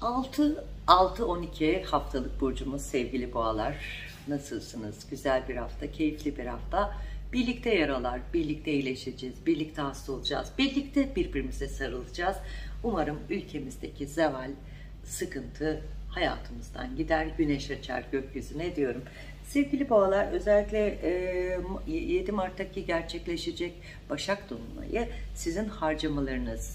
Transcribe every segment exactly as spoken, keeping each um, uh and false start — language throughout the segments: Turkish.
altı altı on iki haftalık burcumuz sevgili boğalar. Nasılsınız? Güzel bir hafta, keyifli bir hafta. Birlikte yaralar, birlikte iyileşeceğiz, birlikte hasta olacağız, birlikte birbirimize sarılacağız. Umarım ülkemizdeki zeval, sıkıntı hayatımızdan gider, güneş açar gökyüzüne diyorum. Sevgili boğalar, özellikle yedi Mart'taki gerçekleşecek Başak Dolunay'ı sizin harcamalarınız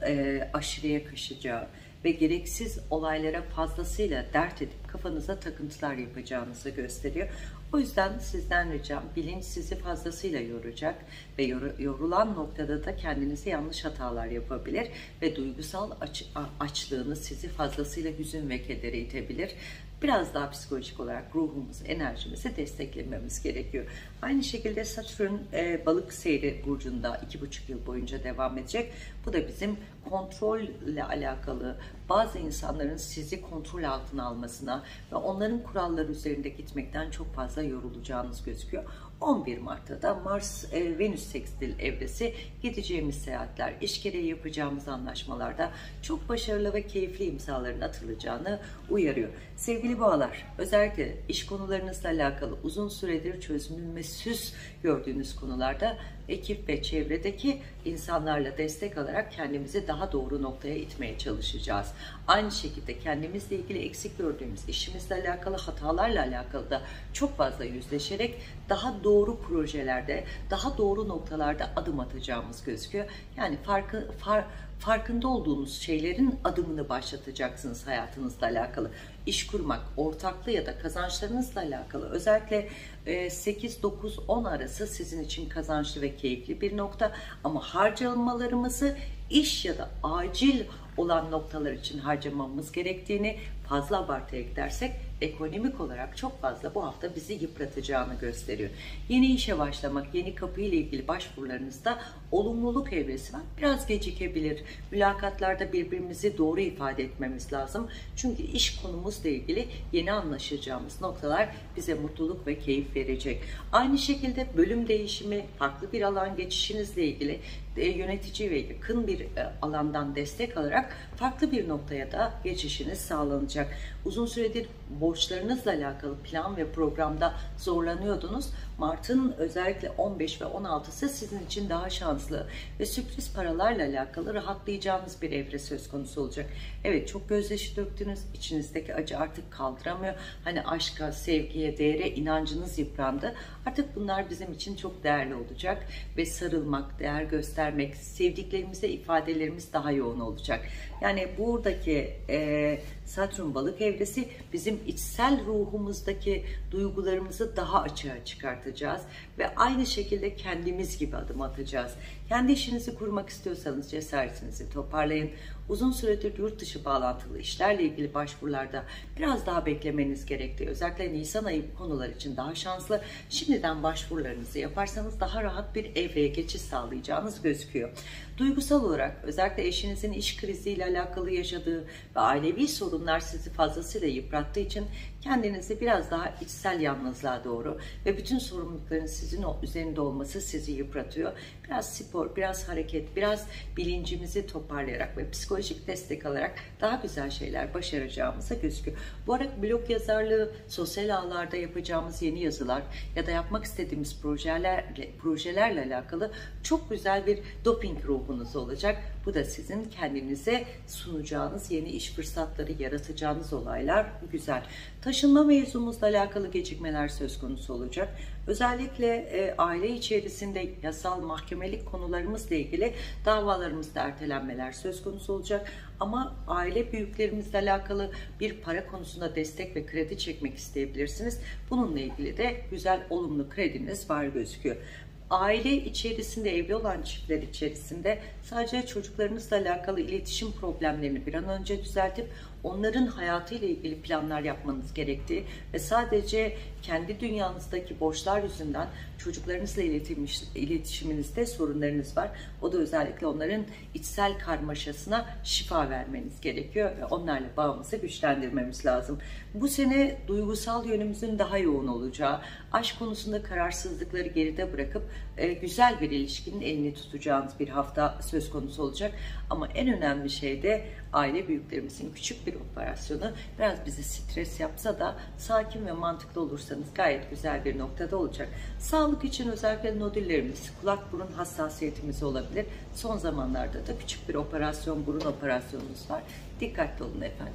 aşırıya kaçacağı ve gereksiz olaylara fazlasıyla dert edip kafanıza takıntılar yapacağınızı gösteriyor. O yüzden sizden ricam, bilinç sizi fazlasıyla yoracak ve yorulan noktada da kendinize yanlış hatalar yapabilir ve duygusal aç, açlığınız sizi fazlasıyla hüzün ve kedere itebilir. Biraz daha psikolojik olarak ruhumuzu, enerjimizi desteklememiz gerekiyor. Aynı şekilde Satürn e, balık seyri burcunda iki buçuk yıl boyunca devam edecek. Bu da bizim kontrolle alakalı, bazı insanların sizi kontrol altına almasına ve onların kuralları üzerinde gitmekten çok fazla yorulacağınız gözüküyor. on bir Mart'ta da Mars e, Venüs sekstil evresi, gideceğimiz seyahatler, iş gereği yapacağımız anlaşmalarda çok başarılı ve keyifli imzaların atılacağını uyarıyor. Sevgili boğalar, özellikle iş konularınızla alakalı uzun süredir çözülmesiz gördüğünüz konularda ekip ve çevredeki insanlarla destek alarak kendimizi daha doğru noktaya itmeye çalışacağız. Aynı şekilde kendimizle ilgili eksik gördüğümüz, işimizle alakalı, hatalarla alakalı da çok fazla yüzleşerek daha doğru projelerde, daha doğru noktalarda adım atacağımız gözüküyor. Yani farkı, far, farkında olduğunuz şeylerin adımını başlatacaksınız hayatınızla alakalı. İş kurmak, ortaklı ya da kazançlarınızla alakalı özellikle sekiz dokuz on arası sizin için kazançlı ve keyifli bir nokta, ama harcamalarımızı iş ya da acil olan noktalar için harcamamız gerektiğini, fazla abartıya gidersek ekonomik olarak çok fazla bu hafta bizi yıpratacağını gösteriyor. Yeni işe başlamak, yeni kapı ile ilgili başvurularınızda olumluluk evresi var. Biraz gecikebilir. Mülakatlarda birbirimizi doğru ifade etmemiz lazım. Çünkü iş konumuzla ilgili yeni anlaşacağımız noktalar bize mutluluk ve keyif verecek. Aynı şekilde bölüm değişimi, farklı bir alan geçişinizle ilgili yönetici ve yakın bir alandan destek alarak farklı bir noktaya da geçişiniz sağlanacak. Uzun süredir borçlarınızla alakalı plan ve programda zorlanıyordunuz. Mart'ın özellikle on beş ve on altısı sizin için daha şanslı ve sürpriz paralarla alakalı rahatlayacağınız bir evre söz konusu olacak. Evet, çok gözyaşı döktünüz, içinizdeki acı artık kaldıramıyor. Hani aşka, sevgiye, değere inancınız yıprandı. Artık bunlar bizim için çok değerli olacak ve sarılmak, değer göstermek, sevdiklerimize ifadelerimiz daha yoğun olacak. Yani buradaki e, Satürn balık evresi bizim içsel ruhumuzdaki duygularımızı daha açığa çıkartacağız ve aynı şekilde kendimiz gibi adım atacağız. Kendi işinizi kurmak istiyorsanız cesaretinizi toparlayın. Uzun süredir yurt dışı bağlantılı işlerle ilgili başvurularda biraz daha beklemeniz gerektiği, özellikle Nisan ayı konular için daha şanslı. Şimdiden başvurularınızı yaparsanız daha rahat bir evreye geçiş sağlayacağınız gözüküyor. Duygusal olarak özellikle eşinizin iş kriziyle alakalı yaşadığı ve ailevi sorunlar sizi fazlasıyla yıprattığı için kendinizi biraz daha içsel yalnızlığa doğru ve bütün sorumlulukların sizin üzerinde olması sizi yıpratıyor. Biraz spor, biraz hareket, biraz bilincimizi toparlayarak ve psikolojik destek alarak daha güzel şeyler başaracağımıza gözüküyor. Bu arada blog yazarlığı, sosyal ağlarda yapacağımız yeni yazılar ya da yapmak istediğimiz projelerle, projelerle alakalı çok güzel bir doping ruhunuz olacak. Bu da sizin kendinize sunacağınız yeni iş fırsatları, yaratacağınız olaylar güzel. Taşınma mevzumuzla alakalı gecikmeler söz konusu olacak. Özellikle e, aile içerisinde yasal mahkemelik konularımızla ilgili davalarımızda ertelenmeler söz konusu olacak. Ama aile büyüklerimizle alakalı bir para konusunda destek ve kredi çekmek isteyebilirsiniz. Bununla ilgili de güzel, olumlu krediniz var gözüküyor. Aile içerisinde, evli olan çiftler içerisinde sadece çocuklarınızla alakalı iletişim problemlerini bir an önce düzeltip onların hayatıyla ilgili planlar yapmanız gerektiği ve sadece kendi dünyanızdaki borçlar yüzünden çocuklarınızla iletişiminizde sorunlarınız var. O da özellikle onların içsel karmaşasına şifa vermeniz gerekiyor ve onlarla bağımızı güçlendirmemiz lazım. Bu sene duygusal yönümüzün daha yoğun olacağı, aşk konusunda kararsızlıkları geride bırakıp e, güzel bir ilişkinin elini tutacağınız bir hafta söz konusu olacak. Ama en önemli şey de aile büyüklerimizin küçük bir operasyonu. Biraz bizi stres yapsa da sakin ve mantıklı olursanız gayet güzel bir noktada olacak. Sağlık için özellikle nodüllerimiz, kulak burun hassasiyetimiz olabilir. Son zamanlarda da küçük bir operasyon, burun operasyonumuz var. Dikkatli olun efendim.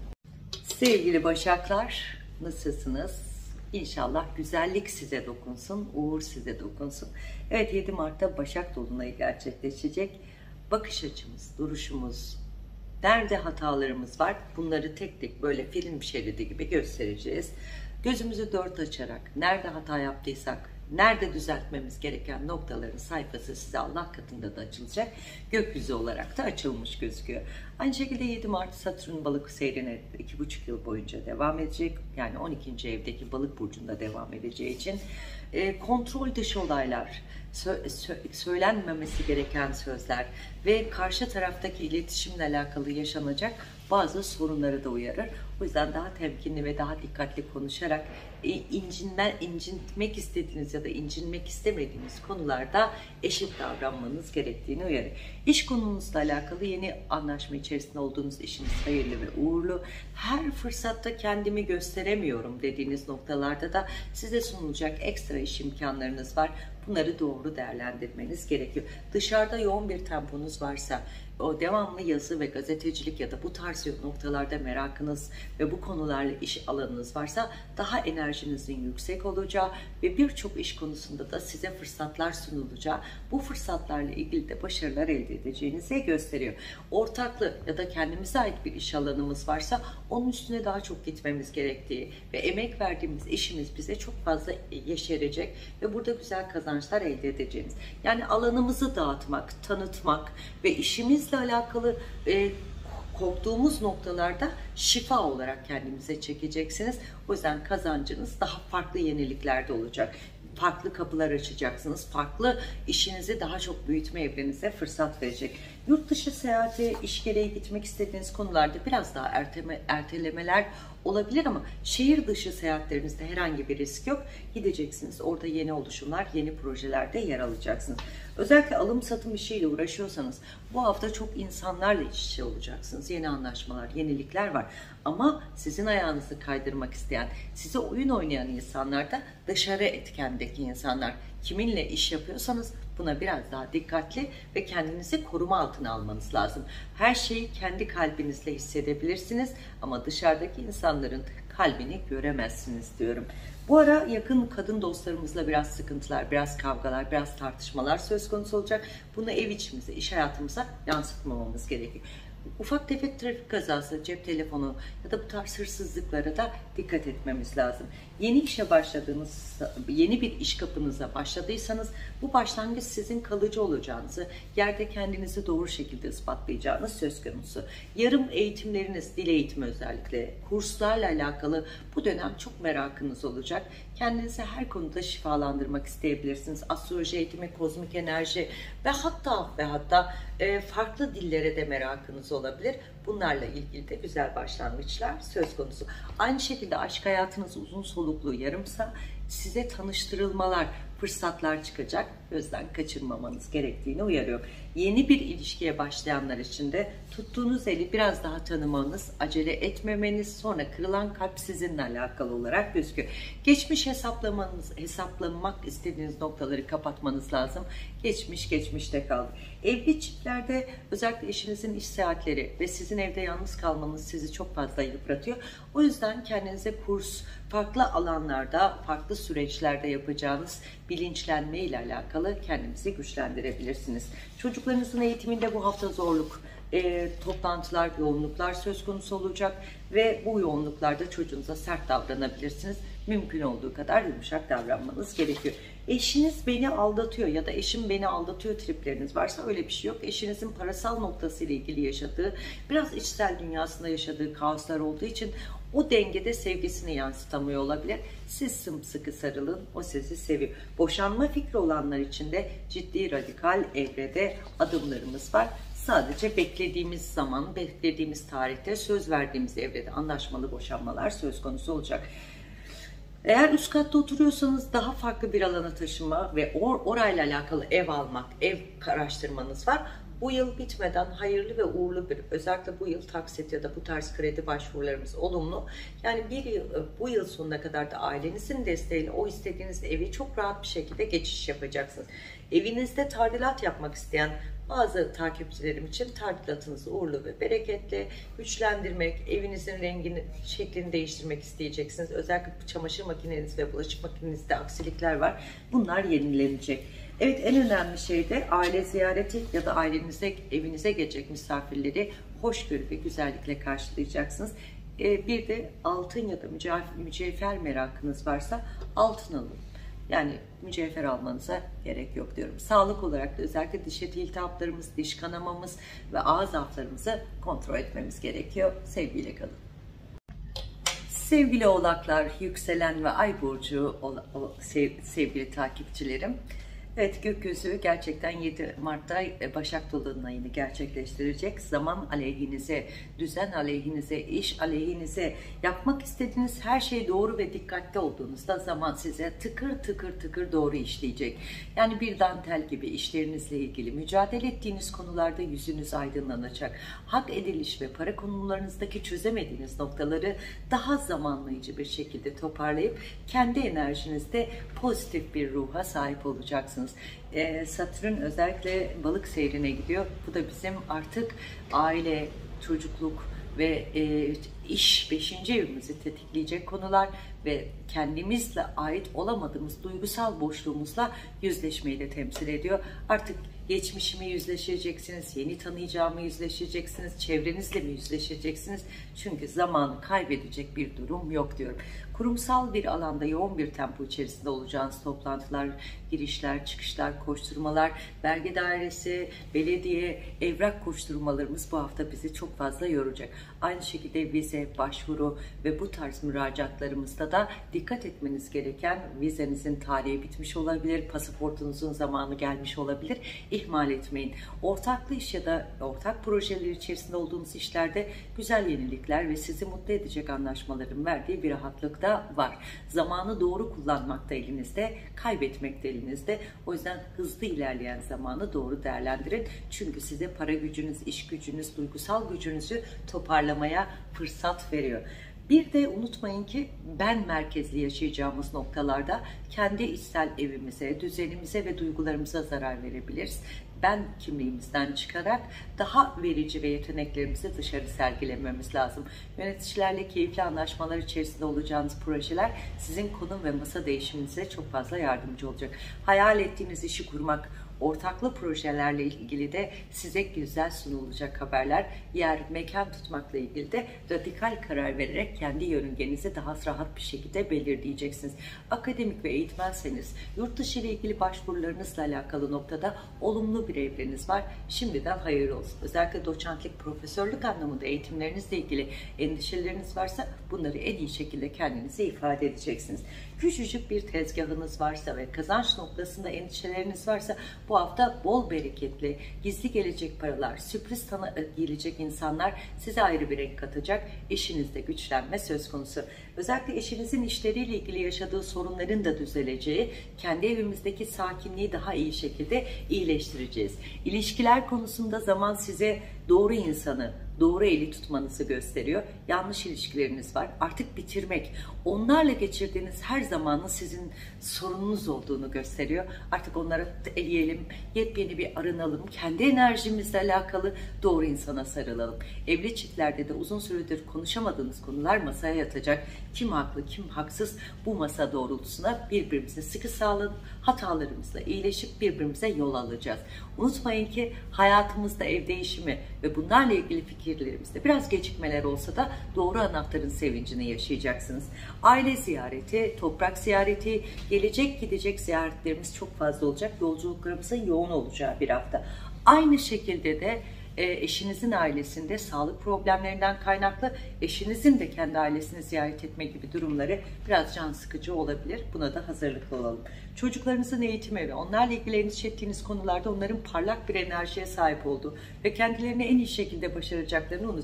Sevgili Başaklar, nasılsınız? İnşallah güzellik size dokunsun, uğur size dokunsun. Evet, yedi Mart'ta Başak Dolunayı gerçekleşecek. Bakış açımız, duruşumuz, nerede hatalarımız var, bunları tek tek böyle film şeridi gibi göstereceğiz. Gözümüzü dört açarak, nerede hata yaptıysak, nerede düzeltmemiz gereken noktaların sayfası size Allah katında da açılacak. Gökyüzü olarak da açılmış gözüküyor. Aynı şekilde yedi Mart Satürn balık seyrine iki buçuk yıl boyunca devam edecek. Yani on ikinci evdeki balık burcunda devam edeceği için e, kontrol dışı olaylar, sö sö söylenmemesi gereken sözler ve karşı taraftaki iletişimle alakalı yaşanacak bazı sorunları da uyarır. O yüzden daha temkinli ve daha dikkatli konuşarak e, incinme, incitmek istediğiniz ya da incinmek istemediğiniz konularda eşit davranmanız gerektiğini uyarır. İş konunuzla alakalı yeni anlaşma içerisinde olduğunuz işiniz hayırlı ve uğurlu. Her fırsatta kendimi gösteremiyorum dediğiniz noktalarda da size sunulacak ekstra iş imkanlarınız var. Bunları doğru değerlendirmeniz gerekiyor. Dışarıda yoğun bir temponuz varsa, o devamlı yazı ve gazetecilik ya da bu tarz noktalarda merakınız ve bu konularla iş alanınız varsa daha enerjinizin yüksek olacağı ve birçok iş konusunda da size fırsatlar sunulacağı, bu fırsatlarla ilgili de başarılar elde edeceğinizi gösteriyor. Ortaklı ya da kendimize ait bir iş alanımız varsa onun üstüne daha çok gitmemiz gerektiği ve emek verdiğimiz işimiz bize çok fazla yeşerecek ve burada güzel kazançlar elde edeceğimiz. Yani alanımızı dağıtmak, tanıtmak ve işimiz alakalı e, korktuğumuz noktalarda şifa olarak kendimize çekeceksiniz. O yüzden kazancınız daha farklı yeniliklerde olacak. Farklı kapılar açacaksınız. Farklı işinizi daha çok büyütme evrenize fırsat verecek. Yurt dışı seyahati, iş gereği gitmek istediğiniz konularda biraz daha erteme, ertelemeler olabilir ama şehir dışı seyahatlerinizde herhangi bir risk yok. Gideceksiniz. Orada yeni oluşumlar, yeni projelerde yer alacaksınız. Özellikle alım satım işiyle uğraşıyorsanız bu hafta çok insanlarla iç içe olacaksınız. Yeni anlaşmalar, yenilikler var. Ama sizin ayağınızı kaydırmak isteyen, size oyun oynayan insanlar da dışarı etkendeki insanlar. Kiminle iş yapıyorsanız buna biraz daha dikkatli ve kendinizi koruma altına almanız lazım. Her şeyi kendi kalbinizle hissedebilirsiniz ama dışarıdaki insanların kalbini göremezsiniz diyorum. Bu ara yakın kadın dostlarımızla biraz sıkıntılar, biraz kavgalar, biraz tartışmalar söz konusu olacak. Bunu ev içimize, iş hayatımıza yansıtmamamız gerekiyor. Ufak tefek trafik kazası, cep telefonu ya da bu tarz hırsızlıklara da dikkat etmemiz lazım. Yeni işe başladığınız, yeni bir iş kapınıza başladıysanız bu başlangıç sizin kalıcı olacağınızı, yerde kendinizi doğru şekilde ispatlayacağınız söz konusu. Yarım eğitimleriniz, dil eğitimi özellikle, kurslarla alakalı bu dönem çok merakınız olacak. Kendinizi her konuda şifalandırmak isteyebilirsiniz. Astroloji eğitimi, kozmik enerji ve hatta ve hatta e, farklı dillere de merakınız olabilir. Bunlarla ilgili de güzel başlangıçlar söz konusu. Aynı şekilde aşk hayatınız uzun soluklu yarımsa size tanıştırılmalar, fırsatlar çıkacak. Gözden kaçırmamanız gerektiğini uyarıyorum. Yeni bir ilişkiye başlayanlar için de tuttuğunuz eli biraz daha tanımanız, acele etmemeniz, sonra kırılan kalp sizinle alakalı olarak gözüküyor. Geçmiş hesaplamanız, hesaplamak istediğiniz noktaları kapatmanız lazım. Geçmiş geçmişte kaldı. Evli çiftlerde özellikle eşinizin iş seyahatleri ve sizin evde yalnız kalmanız sizi çok fazla yıpratıyor. O yüzden kendinize kurs, farklı alanlarda, farklı süreçlerde yapacağınız bilinçlenme ile alakalı kendinizi güçlendirebilirsiniz. Çocuklarınızın eğitiminde bu hafta zorluk, e, toplantılar, yoğunluklar söz konusu olacak ve bu yoğunluklarda çocuğunuza sert davranabilirsiniz. Mümkün olduğu kadar yumuşak davranmanız gerekiyor. Eşiniz beni aldatıyor ya da eşim beni aldatıyor tripleriniz varsa öyle bir şey yok. Eşinizin parasal noktası ile ilgili yaşadığı, biraz içsel dünyasında yaşadığı kaoslar olduğu için o dengede sevgisini yansıtamıyor olabilir. Siz sımsıkı sarılın, o sizi seviyor. Boşanma fikri olanlar için de ciddi radikal evrede adımlarımız var. Sadece beklediğimiz zaman, beklediğimiz tarihte, söz verdiğimiz evrede anlaşmalı boşanmalar söz konusu olacak. Eğer üst katta oturuyorsanız daha farklı bir alana taşınma ve or orayla alakalı ev almak, ev araştırmanız var. Bu yıl bitmeden hayırlı ve uğurlu bir, özellikle bu yıl taksit ya da bu tarz kredi başvurularımız olumlu. Yani bir yıl, bu yıl sonuna kadar da ailenizin desteğiyle o istediğiniz evi çok rahat bir şekilde geçiş yapacaksınız. Evinizde tadilat yapmak isteyen bazı takipçilerim için tadilatınızı uğurlu ve bereketli, güçlendirmek, evinizin rengini, şeklini değiştirmek isteyeceksiniz. Özellikle çamaşır makineniz ve bulaşık makinenizde aksilikler var. Bunlar yenilenecek. Evet, en önemli şey de aile ziyareti ya da ailenize, evinize gelecek misafirleri hoşgörü ve güzellikle karşılayacaksınız. Ee, bir de altın ya da mücevher merakınız varsa altın alın. Yani mücevher almanıza gerek yok diyorum. Sağlık olarak da özellikle diş eti iltihaplarımız, diş kanamamız ve ağız haflarımızı kontrol etmemiz gerekiyor. Sevgiyle kalın. Sevgili oğlaklar, yükselen ve ay burcu sevgili takipçilerim. Evet, gökyüzü gerçekten yedi Mart'ta Başak Dolunay'ını gerçekleştirecek. Zaman aleyhinize, düzen aleyhinize, iş aleyhinize, yapmak istediğiniz her şey doğru ve dikkatli olduğunuzda zaman size tıkır tıkır tıkır doğru işleyecek. Yani bir dantel gibi işlerinizle ilgili mücadele ettiğiniz konularda yüzünüz aydınlanacak. Hak ediliş ve para konularınızdaki çözemediğiniz noktaları daha zamanlayıcı bir şekilde toparlayıp kendi enerjinizde pozitif bir ruha sahip olacaksınız. Satürn özellikle balık seyrine gidiyor. Bu da bizim artık aile, çocukluk ve iş beşinci evimizi tetikleyecek konular ve kendimizle ait olamadığımız duygusal boşluğumuzla yüzleşmeyi de temsil ediyor. Artık geçmişimi yüzleşeceksiniz, yeni tanıyacağımı yüzleşeceksiniz, çevrenizle mi yüzleşeceksiniz? Çünkü zamanı kaybedecek bir durum yok diyorum. Kurumsal bir alanda yoğun bir tempo içerisinde olacağınız toplantılar, girişler, çıkışlar, koşturmalar, vergi dairesi, belediye, evrak koşturmalarımız bu hafta bizi çok fazla yoracak. Aynı şekilde vize, başvuru ve bu tarz müracaatlarımızda da dikkat etmeniz gereken, vizenizin tarihi bitmiş olabilir, pasaportunuzun zamanı gelmiş olabilir. İhmal etmeyin. Ortaklı iş ya da ortak projeler içerisinde olduğunuz işlerde güzel yenilikler ve sizi mutlu edecek anlaşmaların verdiği bir rahatlık da var. Zamanı doğru kullanmak da elinizde, kaybetmek de elinizde. O yüzden hızlı ilerleyen zamanı doğru değerlendirin. Çünkü size para gücünüz, iş gücünüz, duygusal gücünüzü toparlamaya fırsat veriyor. Bir de unutmayın ki ben merkezli yaşayacağımız noktalarda kendi içsel evimize, düzenimize ve duygularımıza zarar verebiliriz. Ben kimliğimizden çıkarak daha verici ve yeteneklerimizi dışarı sergilememiz lazım. Yöneticilerle keyifli anlaşmalar içerisinde olacağınız projeler sizin konum ve masa değişiminize çok fazla yardımcı olacak. Hayal ettiğiniz işi kurmak, ortaklı projelerle ilgili de size güzel sunulacak haberler, yer, mekan tutmakla ilgili de radikal karar vererek kendi yörüngenizi daha rahat bir şekilde belirleyeceksiniz. Akademik ve eğitmenseniz yurt dışı ile ilgili başvurularınızla alakalı noktada olumlu bir evreniz var. Şimdiden hayırlı olsun. Özellikle doçentlik, profesörlük anlamında eğitimlerinizle ilgili endişeleriniz varsa bunları en iyi şekilde kendinize ifade edeceksiniz. Küçücük bir tezgahınız varsa ve kazanç noktasında endişeleriniz varsa bu hafta bol bereketli, gizli gelecek paralar, sürpriz tanı gelecek insanlar size ayrı bir renk katacak. Eşinizde güçlenme söz konusu. Özellikle eşinizin işleriyle ilgili yaşadığı sorunların da düzeleceği, kendi evimizdeki sakinliği daha iyi şekilde iyileştireceğiz. İlişkiler konusunda zaman size doğru insanı, doğru eli tutmanızı gösteriyor. Yanlış ilişkileriniz var. Artık bitirmek, onlarla geçirdiğiniz her zamanın sizin sorununuz olduğunu gösteriyor. Artık onlara eleyelim, yepyeni bir arınalım, kendi enerjimizle alakalı doğru insana sarılalım. Evli çiftlerde de uzun süredir konuşamadığınız konular masaya yatacak. Kim haklı, kim haksız, bu masa doğrultusuna birbirimize sıkı sağlanıp hatalarımızla iyileşip birbirimize yol alacağız. Unutmayın ki hayatımızda ev değişimi ve bunlarla ilgili fikirlerimizde biraz gecikmeler olsa da doğru anahtarın sevincini yaşayacaksınız. Aile ziyareti, toprak ziyareti, gelecek gidecek ziyaretlerimiz çok fazla olacak. Yolculuklarımızın yoğun olacağı bir hafta. Aynı şekilde de eşinizin ailesinde sağlık problemlerinden kaynaklı eşinizin de kendi ailesini ziyaret etme gibi durumları biraz can sıkıcı olabilir. Buna da hazırlıklı olalım. Çocuklarınızın eğitimi ve onlarla ilgili endişe ettiğiniz konularda onların parlak bir enerjiye sahip olduğu ve kendilerini en iyi şekilde başaracaklarını unutmayın.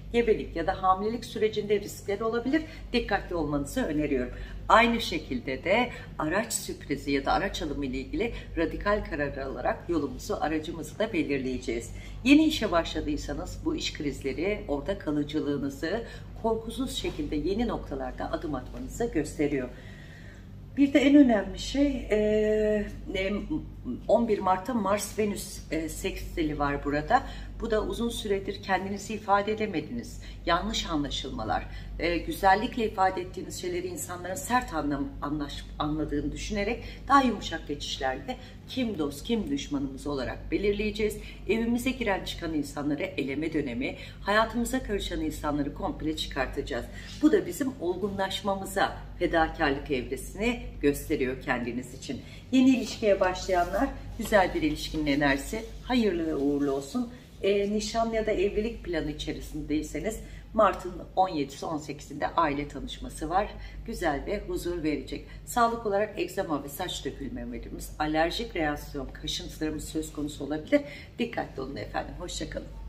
gebelik ya da hamilelik sürecinde riskleri olabilir. Dikkatli olmanızı öneriyorum. Aynı şekilde de araç sürprizi ya da araç alımı ile ilgili radikal karar alarak yolumuzu, aracımızı da belirleyeceğiz. Yeni işe başladıysanız bu iş krizleri orada kalıcılığınızı korkusuz şekilde yeni noktalarda adım atmanızı gösteriyor. Bir de en önemli şey on bir Mart'ta Mars-Venüs sekstili var burada. Bu da uzun süredir kendinizi ifade edemediniz. Yanlış anlaşılmalar, güzellikle ifade ettiğiniz şeyleri insanların sert anlam, anlaş, anladığını düşünerek daha yumuşak geçişlerle kim dost kim düşmanımız olarak belirleyeceğiz. Evimize giren çıkan insanları eleme dönemi, hayatımıza karışan insanları komple çıkartacağız. Bu da bizim olgunlaşmamıza, fedakarlık evresini gösteriyor kendiniz için. Yeni ilişkiye başlayanlar, güzel bir ilişkinin enerjisi, hayırlı ve uğurlu olsun. E, nişan ya da evlilik planı içerisindeyseniz Mart'ın on yedisi on sekizinde aile tanışması var. Güzel ve huzur verecek. Sağlık olarak egzama ve saç dökülmelerimiz, alerjik reaksiyon, kaşıntılarımız söz konusu olabilir. Dikkatli olun efendim. Hoşça kalın.